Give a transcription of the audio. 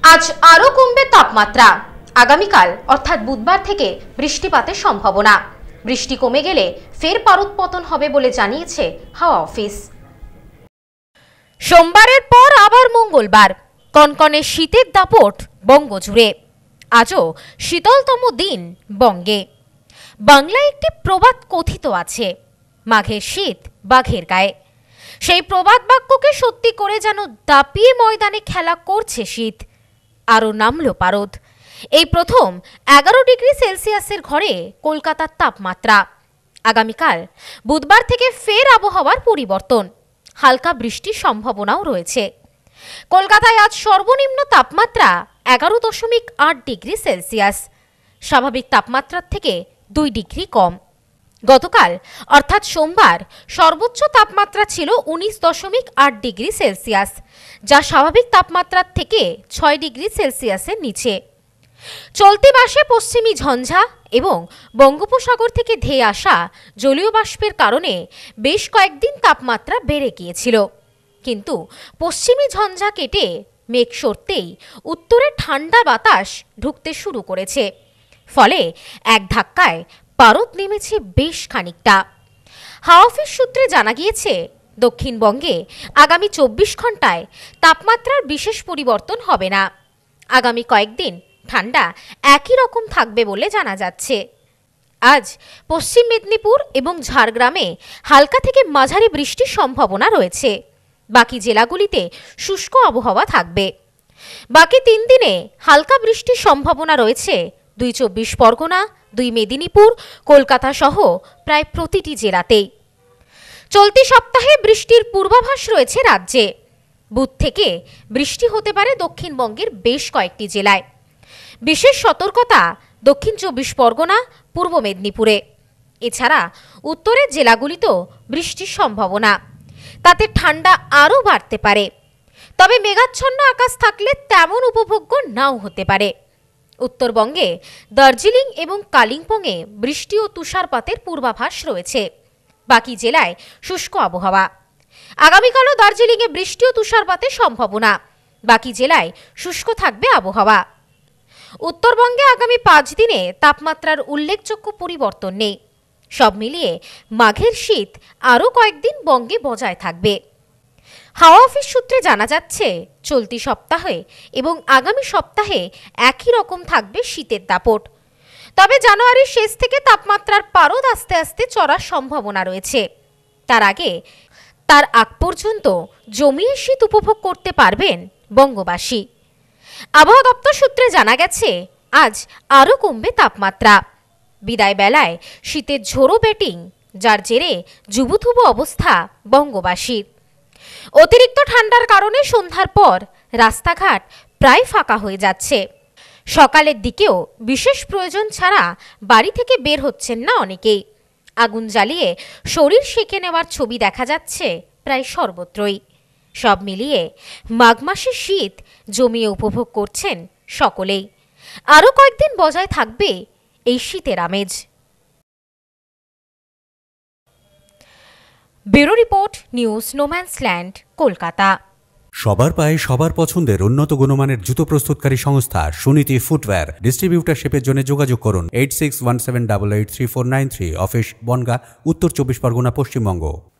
আজ আরো কমবে তাপমাত্রা। আগামীকাল অর্থাৎ বুধবার থেকে বৃষ্টিপাতের সম্ভাবনা। বৃষ্টি কমে গেলে ফের পারদপতন হবে বলে জানিয়েছে হাওয়া অফিস। সোমবারের পর আবার মঙ্গলবার কনকনে শীতের দাপট বঙ্গজুড়ে। আজও শীতলতম দিন বঙ্গে। বাংলায় একটি প্রবাদ কথিত আছে, মাঘের শীত বাঘের গায়ে। সেই প্রবাদ বাক্যকে সত্যি করে যেন দাপিয়ে ময়দানে খেলা করছে শীত। আরও নামল পারদ। এই প্রথম 11 ডিগ্রি সেলসিয়াসের ঘরে কলকাতার তাপমাত্রা। আগামীকাল বুধবার থেকে ফের আবহাওয়ার পরিবর্তন, হালকা বৃষ্টির সম্ভাবনাও রয়েছে। কলকাতায় আজ সর্বনিম্ন তাপমাত্রা 11.8 ডিগ্রি সেলসিয়াস, স্বাভাবিক তাপমাত্রার থেকে 2 ডিগ্রি কম। গতকাল অর্থাৎ সোমবার সর্বোচ্চ তাপমাত্রা ছিল 19.8 ডিগ্রি সেলসিয়াস, যা স্বাভাবিক তাপমাত্রার থেকে 6 ডিগ্রি সেলসিয়াসের নিচে। চলতি মাসে পশ্চিমী ঝঞ্ঝা এবং বঙ্গোপসাগর থেকে ধেয়ে আসা জলীয় বাষ্পের কারণে বেশ কয়েকদিন তাপমাত্রা বেড়ে গিয়েছিল, কিন্তু পশ্চিমী ঝঞ্ঝা কেটে মেঘ সরতেই উত্তরে ঠান্ডা বাতাস ঢুকতে শুরু করেছে। ফলে এক ধাক্কায় পারদ নেমেছে বেশ খানিকটা। হাওয়া অফিস সূত্রে জানা গিয়েছে, দক্ষিণবঙ্গে আগামী 24 ঘন্টায় তাপমাত্রার বিশেষ পরিবর্তন হবে না। আগামী কয়েকদিন ঠান্ডা একই রকম থাকবে বলে জানা যাচ্ছে। আজ পশ্চিম মেদিনীপুর এবং ঝাড়গ্রামে হালকা থেকে মাঝারি বৃষ্টির সম্ভাবনা রয়েছে। বাকি জেলাগুলিতে শুষ্ক আবহাওয়া থাকবে। বাকি 3 দিনে হালকা বৃষ্টির সম্ভাবনা রয়েছে 2 চব্বিশ পরগনা, 2 মেদিনীপুর, কলকাতা সহ প্রায় প্রতিটি জেলাতেই। চলতি সপ্তাহে বৃষ্টির পূর্বাভাস রয়েছে রাজ্যে। বুধ থেকে বৃষ্টি হতে পারে দক্ষিণবঙ্গের বেশ কয়েকটি জেলায়। বিশেষ সতর্কতা দক্ষিণ 24 পরগনা, পূর্ব মেদিনীপুরে। এছাড়া উত্তরের জেলাগুলিতেও বৃষ্টির সম্ভাবনা। তাতে ঠান্ডা আরও বাড়তে পারে। তবে মেঘাচ্ছন্ন আকাশ থাকলে তেমন উপভোগ্য নাও হতে পারে। উত্তরবঙ্গে দার্জিলিং এবং কালিম্পংয়ে বৃষ্টি ও তুষারপাতের পূর্বাভাস রয়েছে। বাকি জেলায় শুষ্ক আবহাওয়া। আগামীকালও দার্জিলিংয়ে বৃষ্টি ও তুষারপাতের সম্ভাবনা। বাকি জেলায় শুষ্ক থাকবে আবহাওয়া। উত্তরবঙ্গে আগামী 5 দিনে তাপমাত্রার উল্লেখযোগ্য পরিবর্তন নেই। সব মিলিয়ে মাঘের শীত আরও কয়েকদিন বঙ্গে বজায় থাকবে। হাওয়া অফিস সূত্রে জানা যাচ্ছে, চলতি সপ্তাহে এবং আগামী সপ্তাহে একই রকম থাকবে শীতের দাপট। তবে জানুয়ারির শেষ থেকে তাপমাত্রার পারদ আস্তে আস্তে চড়ার সম্ভাবনা রয়েছে। তার আগ পর্যন্ত জমিয়ে শীত উপভোগ করতে পারবেন বঙ্গবাসী। আবহাওয়া দপ্তর সূত্রে জানা গেছে, আজ আরও কমবে তাপমাত্রা। বিদায় বেলায় শীতের ঝোড়ো ব্যাটিং, যার জেরে জুবুথুবু অবস্থা বঙ্গবাসীর। অতিরিক্ত ঠান্ডার কারণে সন্ধ্যার পর রাস্তাঘাট প্রায় ফাঁকা হয়ে যাচ্ছে। সকালের দিকেও বিশেষ প্রয়োজন ছাড়া বাড়ি থেকে বের হচ্ছেন না অনেকেই। আগুন জ্বালিয়ে শরীর সেঁকে নেওয়ার ছবি দেখা যাচ্ছে প্রায় সর্বত্রই। সব মিলিয়ে মাঘ মাসের শীত জমিয়ে উপভোগ করছেন সকলেই। আরও কয়েকদিন বজায় থাকবে এই শীতের আমেজ। Bureau report, news no man's land, Kolkata. সবার পায়ে সবার পছন্দের উন্নত গুণমানের জুতো প্রস্তুতকারী সংস্থা সুনীতি ফুটওয়্যার। ডিস্ট্রিবিউটারশিপের জন্য যোগাযোগ করুন 8617883493, অফিস বনগাঁ, উত্তর 24 পরগনা, পশ্চিমবঙ্গ।